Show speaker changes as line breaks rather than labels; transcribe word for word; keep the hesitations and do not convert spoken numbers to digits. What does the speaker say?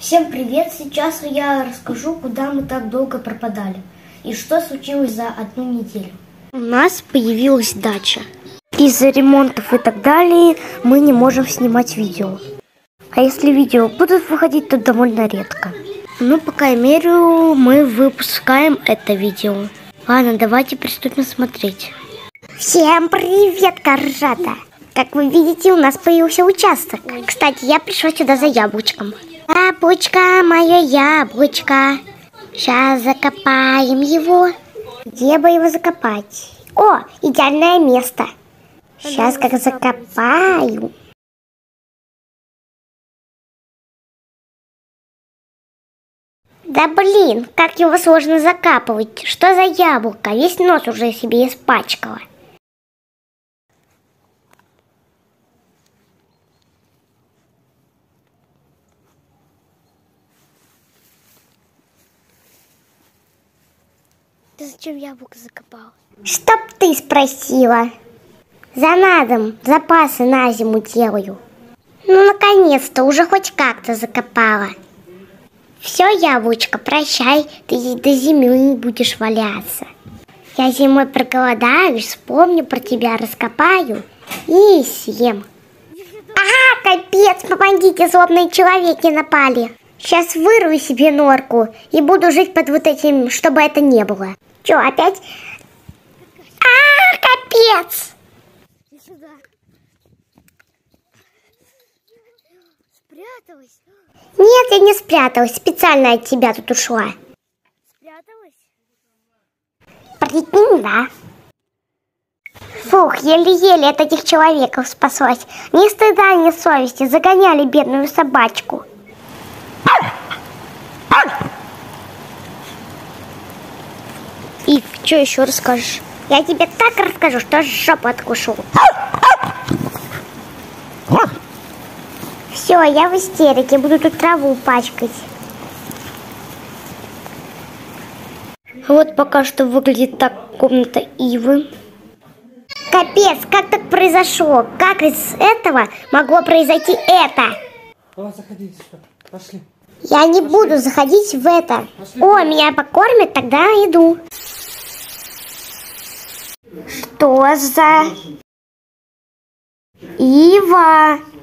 Всем привет! Сейчас я расскажу, куда мы так долго пропадали и что случилось за одну неделю. У нас появилась дача. Из-за ремонтов и так далее мы не можем снимать видео. А если видео будут выходить, то довольно редко. Ну, по крайней мере, мы выпускаем это видео. Ладно, давайте приступим смотреть.
Всем привет, Каржата! Как вы видите, у нас появился участок. Кстати, я пришла сюда за яблочком. Яблочко, мое яблочко. Сейчас закопаем его. Где бы его закопать? О, идеальное место. Сейчас как закопаю. Да блин, как его сложно закапывать. Что за яблоко? Весь нос уже себе испачкала.
Ты зачем яблоко закопал?
Чтоб ты спросила. За надом запасы на зиму делаю. Ну, наконец-то, уже хоть как-то закопала. Все, яблочко, прощай, ты до зимы будешь валяться. Я зимой проголодаюсь, вспомню про тебя, раскопаю и съем. Ага, капец, помогите, злобные человеки напали. Сейчас вырву себе норку и буду жить под вот этим, чтобы это не было. Че, опять? А, капец!
Иди сюда. Спряталась?
Нет, я не спряталась, специально от тебя тут ушла.
Спряталась?
Прикинь, да? Фух, еле-еле от этих человеков спаслась. Ни стыда, ни совести, загоняли бедную собачку.
И что еще расскажешь?
Я тебе так расскажу, что жопу откушу. Все, я в истерике, буду тут траву пачкать.
Вот пока что выглядит так комната Ивы.
Капец, как так произошло? Как из этого могло произойти это?
Давай, заходи, пошли.
Я не буду заходить в это. О, меня покормят, тогда иду.
Что за... Ива?